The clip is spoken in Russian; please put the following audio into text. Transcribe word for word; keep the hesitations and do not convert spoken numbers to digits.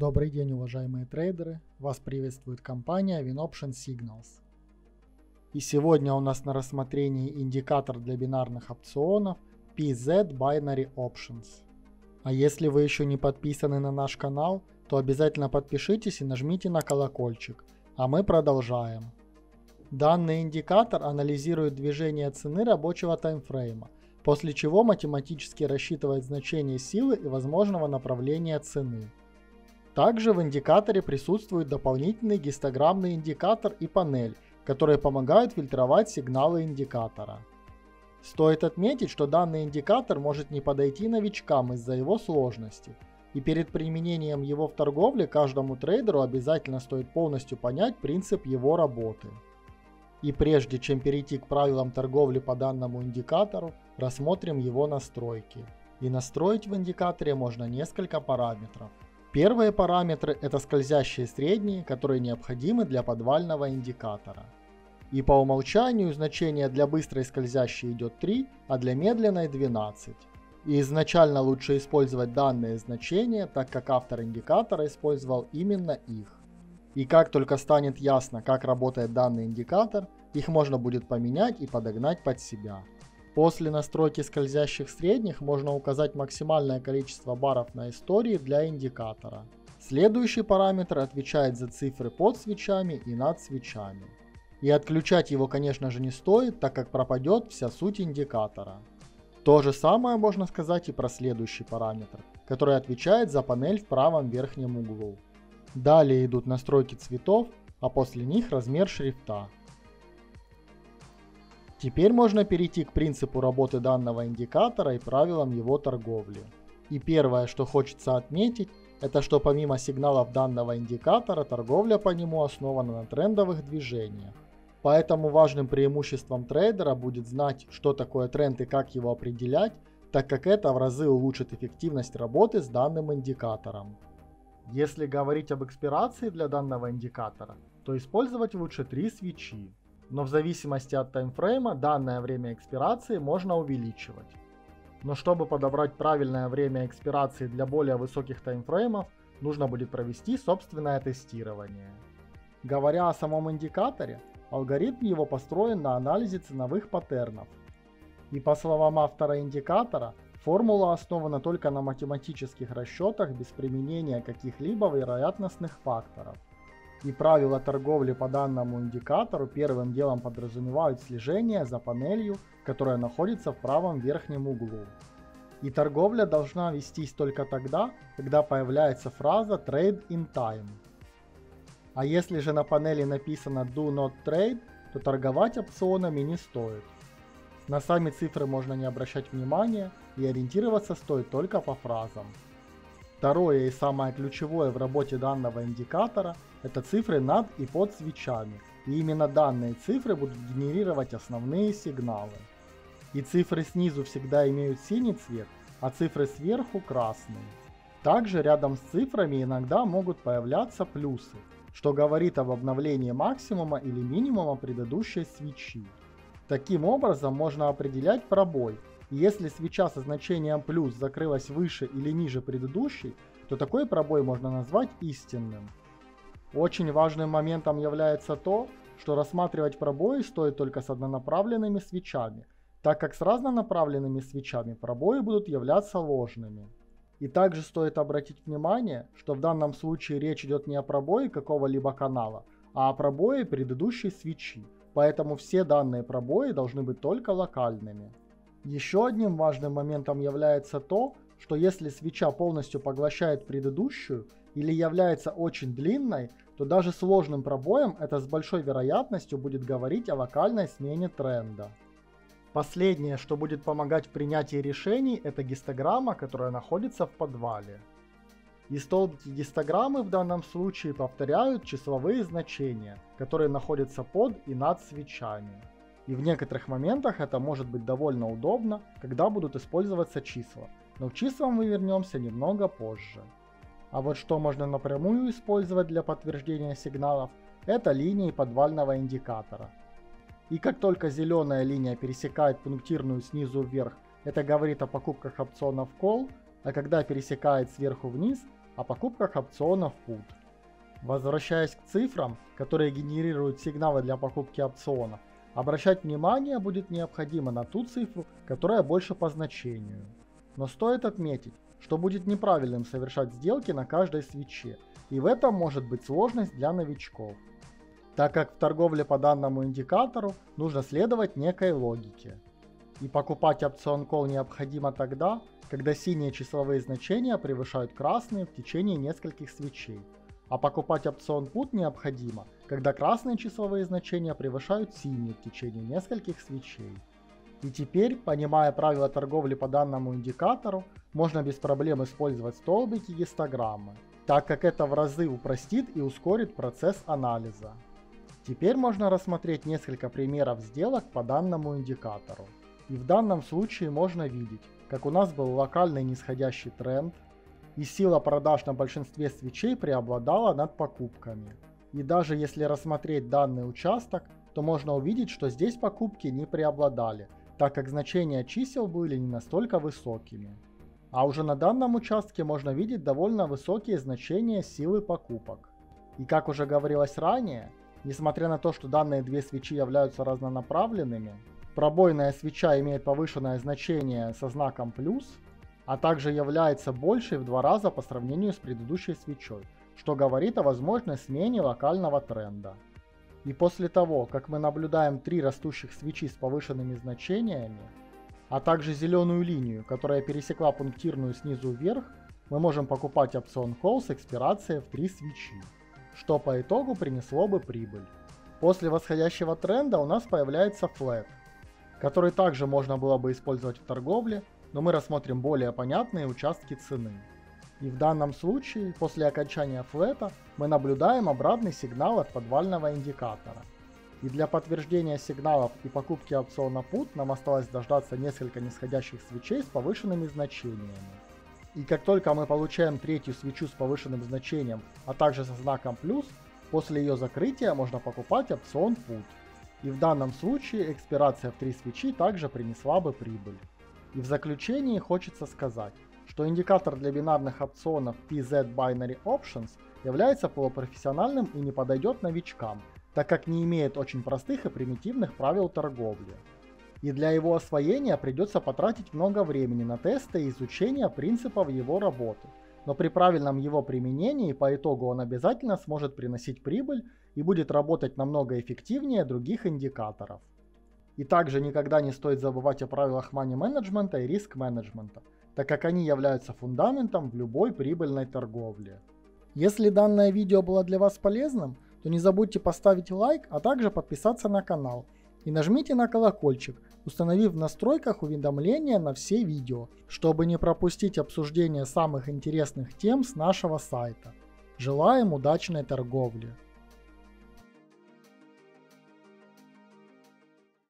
Добрый день, уважаемые трейдеры! Вас приветствует компания WinOption Signals. И сегодня у нас на рассмотрении индикатор для бинарных опционов пи зет Binary Options. А если вы еще не подписаны на наш канал, то обязательно подпишитесь и нажмите на колокольчик. А мы продолжаем. Данный индикатор анализирует движение цены рабочего таймфрейма, после чего математически рассчитывает значение силы и возможного направления цены. Также в индикаторе присутствует дополнительный гистограммный индикатор и панель, которые помогают фильтровать сигналы индикатора. Стоит отметить, что данный индикатор может не подойти новичкам из-за его сложности, и перед применением его в торговле каждому трейдеру обязательно стоит полностью понять принцип его работы. И прежде чем перейти к правилам торговли по данному индикатору, рассмотрим его настройки. И настроить в индикаторе можно несколько параметров. Первые параметры – это скользящие средние, которые необходимы для подвального индикатора. И по умолчанию значение для быстрой скользящей идет три, а для медленной двенадцать. И изначально лучше использовать данные значения, так как автор индикатора использовал именно их. И как только станет ясно, как работает данный индикатор, их можно будет поменять и подогнать под себя. После настройки скользящих средних можно указать максимальное количество баров на истории для индикатора. Следующий параметр отвечает за цифры под свечами и над свечами. И отключать его, конечно же, не стоит, так как пропадет вся суть индикатора. То же самое можно сказать и про следующий параметр, который отвечает за панель в правом верхнем углу. Далее идут настройки цветов, а после них размер шрифта. Теперь можно перейти к принципу работы данного индикатора и правилам его торговли. И первое, что хочется отметить, это что помимо сигналов данного индикатора, торговля по нему основана на трендовых движениях. Поэтому важным преимуществом трейдера будет знать, что такое тренд и как его определять, так как это в разы улучшит эффективность работы с данным индикатором. Если говорить об экспирации для данного индикатора, то использовать лучше три свечи. Но в зависимости от таймфрейма данное время экспирации можно увеличивать. Но чтобы подобрать правильное время экспирации для более высоких таймфреймов, нужно будет провести собственное тестирование. Говоря о самом индикаторе, алгоритм его построен на анализе ценовых паттернов. И по словам автора индикатора, формула основана только на математических расчетах без применения каких-либо вероятностных факторов. И правила торговли по данному индикатору первым делом подразумевают слежение за панелью, которая находится в правом верхнем углу. И торговля должна вестись только тогда, когда появляется фраза Trade in Time. А если же на панели написано Do Not Trade, то торговать опционами не стоит. На сами цифры можно не обращать внимания и ориентироваться стоит только по фразам. Второе и самое ключевое в работе данного индикатора – это цифры над и под свечами, и именно данные цифры будут генерировать основные сигналы. И цифры снизу всегда имеют синий цвет, а цифры сверху – красный. Также рядом с цифрами иногда могут появляться плюсы, что говорит об обновлении максимума или минимума предыдущей свечи. Таким образом можно определять пробой. И если свеча со значением плюс закрылась выше или ниже предыдущей, то такой пробой можно назвать истинным. Очень важным моментом является то, что рассматривать пробои стоит только с однонаправленными свечами, так как с разнонаправленными свечами пробои будут являться ложными. И также стоит обратить внимание, что в данном случае речь идет не о пробое какого-либо канала, а о пробое предыдущей свечи, поэтому все данные пробои должны быть только локальными. Еще одним важным моментом является то, что если свеча полностью поглощает предыдущую или является очень длинной, то даже сложным пробоем это с большой вероятностью будет говорить о локальной смене тренда. Последнее, что будет помогать в принятии решений, это гистограмма, которая находится в подвале. И столбики гистограммы в данном случае повторяют числовые значения, которые находятся под и над свечами. И в некоторых моментах это может быть довольно удобно, когда будут использоваться числа, но к числам мы вернемся немного позже. А вот что можно напрямую использовать для подтверждения сигналов, это линии подвального индикатора. И как только зеленая линия пересекает пунктирную снизу вверх, это говорит о покупках опционов Call, а когда пересекает сверху вниз, о покупках опционов пут. Возвращаясь к цифрам, которые генерируют сигналы для покупки опционов, обращать внимание будет необходимо на ту цифру, которая больше по значению. Но стоит отметить, что будет неправильным совершать сделки на каждой свече, и в этом может быть сложность для новичков, так как в торговле по данному индикатору нужно следовать некой логике. И покупать опцион кол необходимо тогда, когда синие числовые значения превышают красные в течение нескольких свечей, а покупать опцион пут необходимо, когда красные числовые значения превышают синие в течение нескольких свечей. И теперь, понимая правила торговли по данному индикатору, можно без проблем использовать столбики и гистограммы, так как это в разы упростит и ускорит процесс анализа. Теперь можно рассмотреть несколько примеров сделок по данному индикатору. И в данном случае можно видеть, как у нас был локальный нисходящий тренд, и сила продаж на большинстве свечей преобладала над покупками. И даже если рассмотреть данный участок, то можно увидеть, что здесь покупки не преобладали, так как значения чисел были не настолько высокими. А уже на данном участке можно видеть довольно высокие значения силы покупок. И как уже говорилось ранее, несмотря на то, что данные две свечи являются разнонаправленными, пробойная свеча имеет повышенное значение со знаком плюс, а также является большей в два раза по сравнению с предыдущей свечой, что говорит о возможной смене локального тренда. И после того, как мы наблюдаем три растущих свечи с повышенными значениями, а также зеленую линию, которая пересекла пунктирную снизу вверх, мы можем покупать опцион кол с экспирацией в три свечи, что по итогу принесло бы прибыль. После восходящего тренда у нас появляется флэт, который также можно было бы использовать в торговле, но мы рассмотрим более понятные участки цены. И в данном случае, после окончания флэта, мы наблюдаем обратный сигнал от подвального индикатора. И для подтверждения сигналов и покупки опциона пут нам осталось дождаться несколько нисходящих свечей с повышенными значениями. И как только мы получаем третью свечу с повышенным значением, а также со знаком плюс, после ее закрытия можно покупать опцион пут. И в данном случае экспирация в три свечи также принесла бы прибыль. И в заключении хочется сказать, что индикатор для бинарных опционов пи зет Binary Options является полупрофессиональным и не подойдет новичкам, так как не имеет очень простых и примитивных правил торговли. И для его освоения придется потратить много времени на тесты и изучение принципов его работы, но при правильном его применении по итогу он обязательно сможет приносить прибыль и будет работать намного эффективнее других индикаторов. И также никогда не стоит забывать о правилах мани-менеджмента и риск-менеджмента, так как они являются фундаментом в любой прибыльной торговле. Если данное видео было для вас полезным, то не забудьте поставить лайк, а также подписаться на канал. И нажмите на колокольчик, установив в настройках уведомления на все видео, чтобы не пропустить обсуждение самых интересных тем с нашего сайта. Желаем удачной торговли!